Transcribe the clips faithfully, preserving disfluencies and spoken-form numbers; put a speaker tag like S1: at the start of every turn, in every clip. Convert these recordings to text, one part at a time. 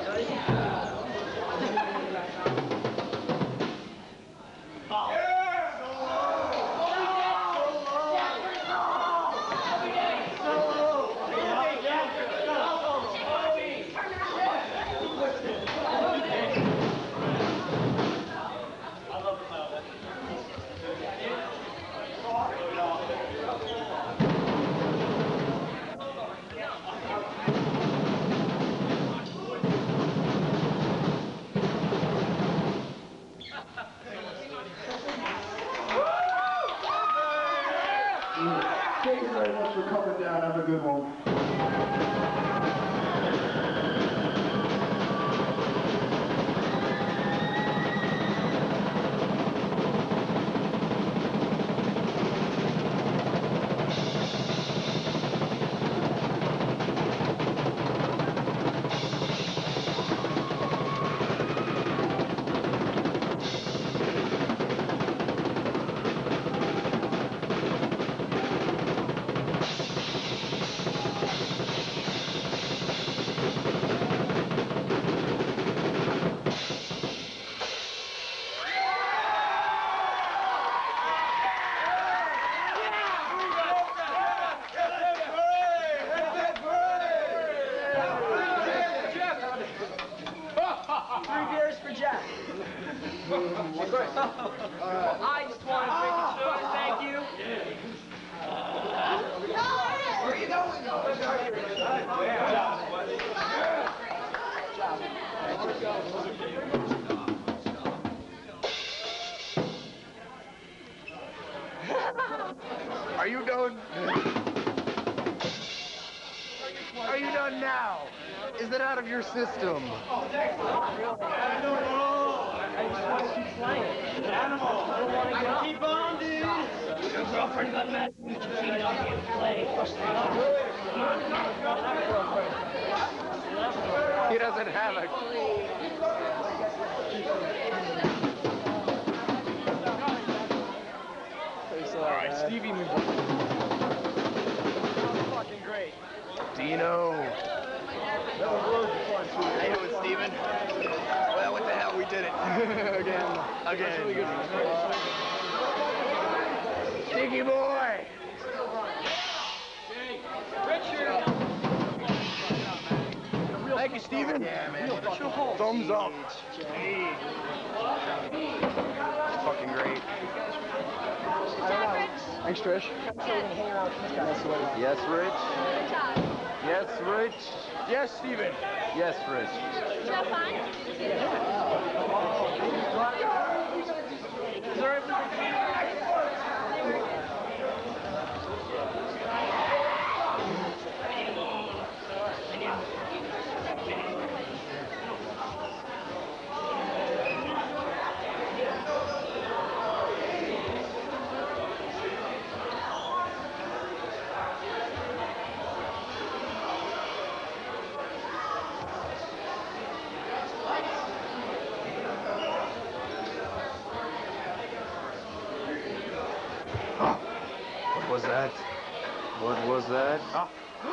S1: Thank you very much for coming down. Have a good one.
S2: I just wanted to make sure, thank you. Where are you going?
S3: Are you done? Are you done now? Is that out of your system?
S2: I just want to keep playing. Animal. I don't want to get keep on, dude. Your girlfriend got mad when you cheated on me and played.
S3: He doesn't have a...
S2: All right, Stevie. Fucking great.
S3: Dino.
S2: That was really fun, too.
S3: How you doing, Steven? Well, what the hell, we did it. Again. Again. That's really good. Sticky boy!
S2: Richard!
S3: Thank you, Steven. Yeah, man. Thumbs up. Hey. Fucking great. Thanks, Trish. Yes, Rich. Yes, Rich. Yes, Steven. Yes, Rich.
S4: Did you have fun?
S2: Is there everything?
S3: What was that? What was that? Ah.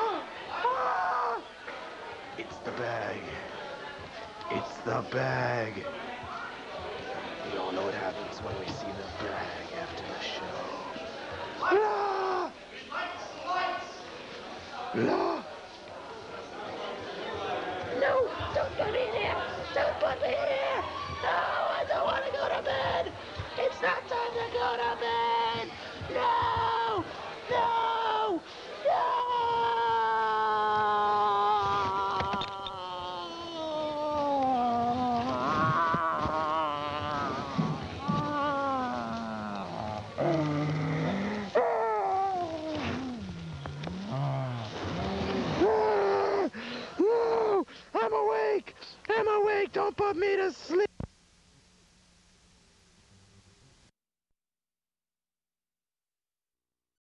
S3: It's the bag. It's the bag. We all know what happens when we see the bag after the show. Ah! Ah!
S4: No, don't put me here. Don't put me here. No, I don't want to go to bed. It's not time to go to bed. No, no, no.
S3: I'm awake! I'm awake! Don't put me to sleep!